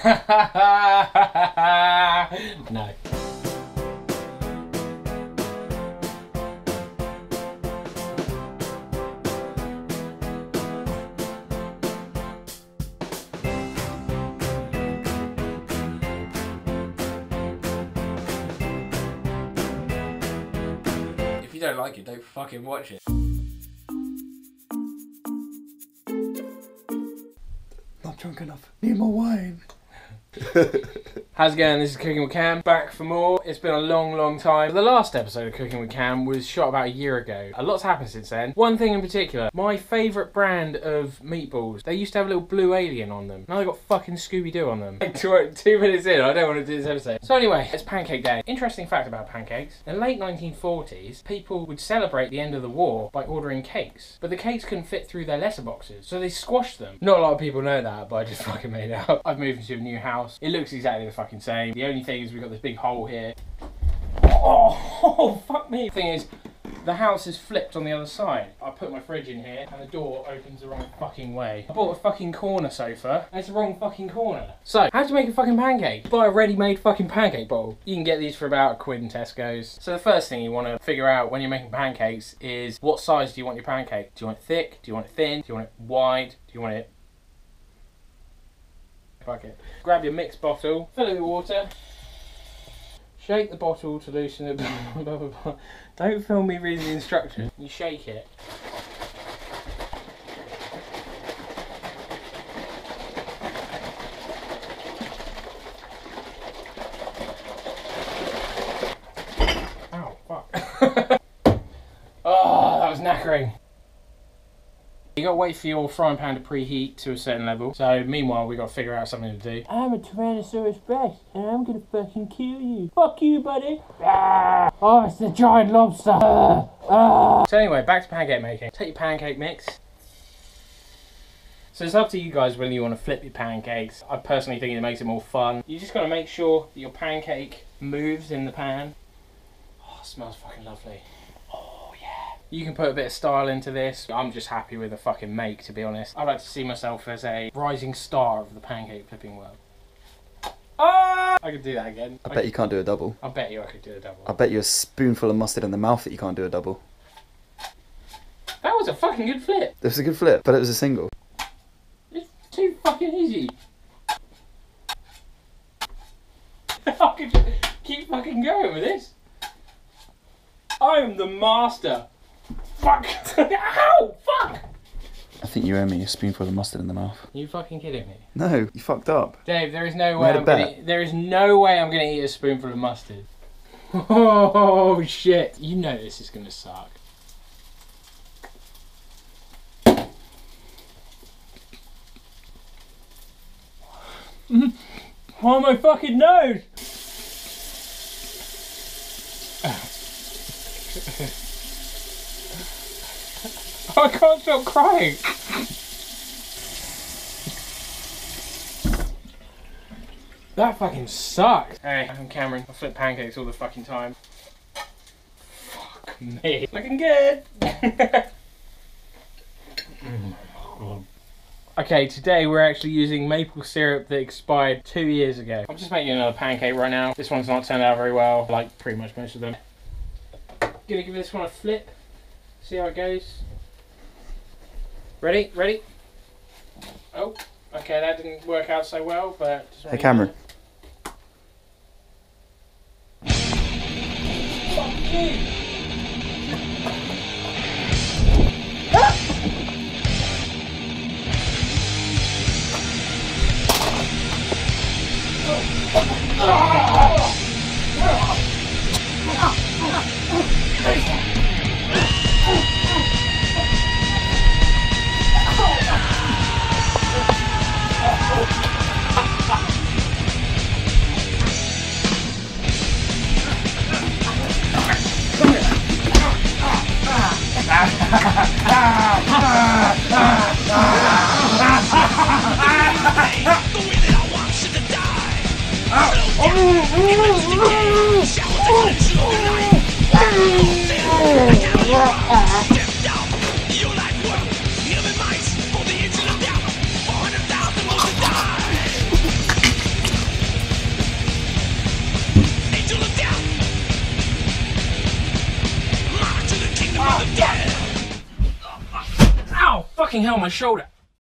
No. If you don't like it, don't fucking watch it. Not drunk enough. Need more wine. How's it going? This is Cooking with Cam, back for more. It's been a long time. The last episode of Cooking with Cam was shot about a year ago. A lot's happened since then. One thing in particular, my favourite brand of meatballs, they used to have a little blue alien on them. Now they've got fucking Scooby-Doo on them. Like 2 minutes in, I don't want to do this episode. So anyway, it's Pancake Day. Interesting fact about pancakes. In the late 1940s, people would celebrate the end of the war by ordering cakes. But the cakes couldn't fit through their letterboxes, so they squashed them. Not a lot of people know that, but I just fucking made it up. I've moved into a new house. It looks exactly the fucking same. The only thing is we've got this big hole here. Oh, fuck me. The thing is, the house is flipped on the other side. I put my fridge in here and the door opens the wrong fucking way. I bought a fucking corner sofa and it's the wrong fucking corner. So, how do you make a fucking pancake? Buy a ready-made fucking pancake bowl. You can get these for about £1 in Tesco's. So the first thing you want to figure out when you're making pancakes is what size do you want your pancake? Do you want it thick? Do you want it thin? Do you want it wide? Do you want it... Fuck it. Grab your mix bottle, fill it with water, shake the bottle to loosen it. Blah, blah, blah. Don't film me reading the instructions. You shake it. Ow, fuck. Oh, that was knackering. You gotta wait for your frying pan to preheat to a certain level. So meanwhile, we gotta figure out something to do. I'm a Tyrannosaurus Rex, and I'm gonna fucking kill you. Fuck you, buddy. Ah! Oh, it's the giant lobster. Ah! So anyway, back to pancake making. Take your pancake mix. So it's up to you guys whether you want to flip your pancakes. I personally think it makes it more fun. You just gotta make sure that your pancake moves in the pan. Oh, it smells fucking lovely. You can put a bit of style into this. I'm just happy with the fucking make, to be honest. I'd like to see myself as a rising star of the pancake flipping world. Ah! I could do that again. I bet you can't do a double. I bet you I could do a double. I bet you a spoonful of mustard in the mouth that you can't do a double. That was a fucking good flip. It was a good flip, but it was a single. It's too fucking easy. I could keep fucking going with this. I am the master. Fuck! Ow! Fuck! I think you owe me a spoonful of mustard in the mouth. You fucking kidding me? No, you fucked up. Dave, there is no way I'm gonna eat a spoonful of mustard. Oh shit! You know this is gonna suck. Oh my fucking nose! I can't stop crying. That fucking sucks. Hey, I'm Cameron. I flip pancakes all the fucking time. Fuck me. Looking good. Okay, today we're actually using maple syrup that expired 2 years ago. I'm just making another pancake right now. This one's not turned out very well, like pretty much most of them. Gonna give this one a flip. See how it goes. Ready? Ready? Oh, okay, that didn't work out so well, but... Hey, Cameron. Fuck you! Ow! Fucking hell, my shoulder.